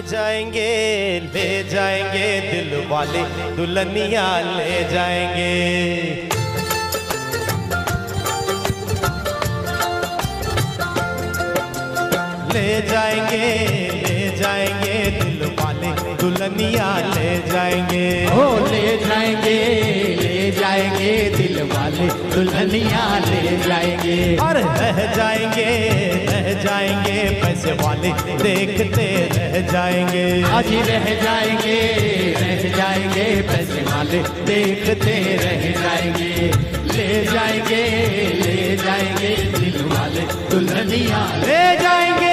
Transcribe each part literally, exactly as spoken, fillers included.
जाएंगे ले जाएंगे दिल वाले दुल्हनिया ले जाएंगे। ले जाएंगे ले जाएंगे दिल वाले दुल्हनिया ले जाएंगे। ओ ले जाएंगे ले जाएंगे दिल वाले दुल्हनिया ले जाएंगे। और रह जाएंगे रह जाएंगे पैसे वाले देखते रह जाएंगे। आज रह जाएंगे रह जाएंगे पैसे वाले देखते रह जाएंगे। ले जाएंगे ले जाएंगे दिल वाले दुल्हनिया ले जाएंगे।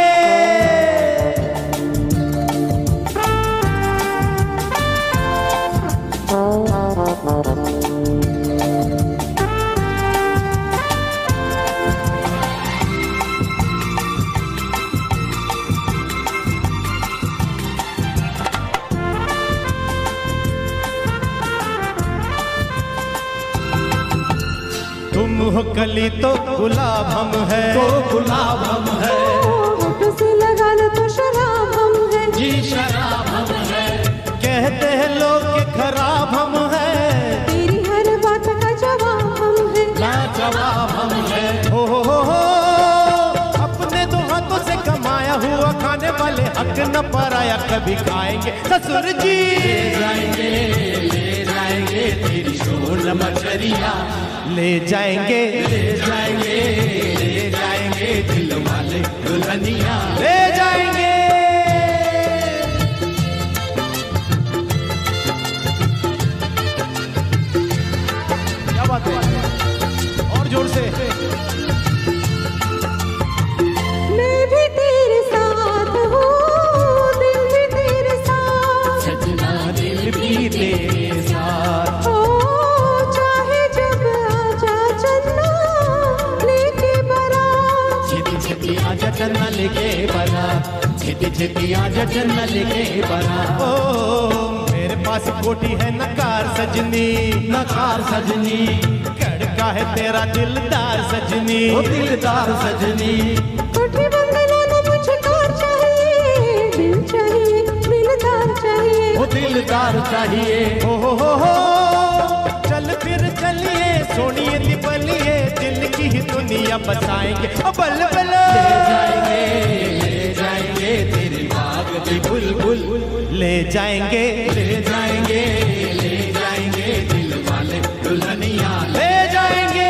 तुम हो कली तो गुलाब हम है, तो गुलाब हम है। होठों से लगा लो तो शराब हम है, जी शराब हम है। कहते हैं लोग कि खराब हम है, तेरी हर बात का जवाब हम है, लाजवाब हम है। हो हो हो हो अपने दो हाथों से कमाया हुआ खाने वाले हक न पराया कभी खाएंगे ससुर जी। ले जाएंगे ले जाएंगे तेरी सोन मछरिया ले जाएंगे ले जाएंगे ले जाएंगे दिल वाले दुल्हनिया ले जाएंगे। क्या बात है, और जोर से। मैं भी तेरे साथ हूँ, दिल भी तेरे साथ, सजना दिल भी तेरे साथ। ओ चाहे जब आजा चन्ना लेके बारात, छिटी छिटी आजा चन्ना लेके बना, छिटी छिटी आजा चन्ना लेके बना। ओ मेरे पास कोठी है नकार सजनी, नकार सजनी कड़का है तेरा दिलदार सजनी। ओ दिलदार सजनी कोठी बंगला ना मुझे कार चाहिए, दिल चाहिए दिलदार चाहिए, ओ दिलदार चाहिए। हो हो हो हो चल फिर चलिए सोनिए दिपलिए दिल की ही दुनिया बसाएंगे बल बल। ले जाएंगे ले जाएंगे तेरे बाग की बुलबुल ले जाएंगे ले जाएंगे ले जाएंगे दिल वाले दुल्हनिया ले जाएंगे।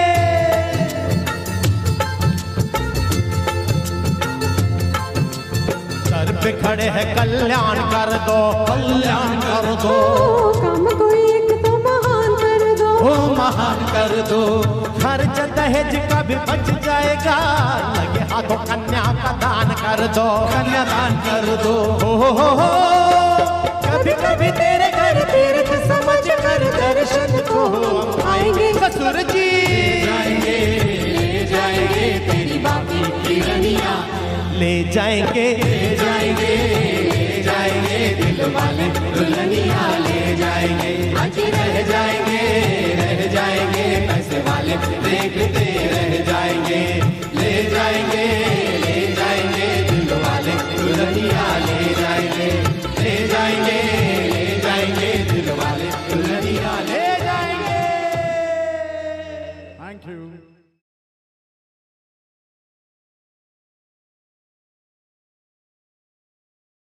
सर पे खड़े हैं कल्याण कर दो, कल्याण कर दो, ओ काम कोई एक तो महान कर दो, ओ महान कर दो। खर्च दहेज का भी बच जाएगा, लगे हाथों कन्या का दान कर दो, कन्यादान कर दो। हो हो हो हो कभी कभी तेरे घर तीर्थ समझ कर दर्शन को हम आएंगे ससुर जी। जाएंगे ले जाएंगे तेरी बाकी की रनिया ले जाएंगे ले जाएंगे ले जाएंगे दिल वाले दुल्हनिया ले जाएंगे। आज रह जाएंगे रह जाएंगे पैसे वाले देखते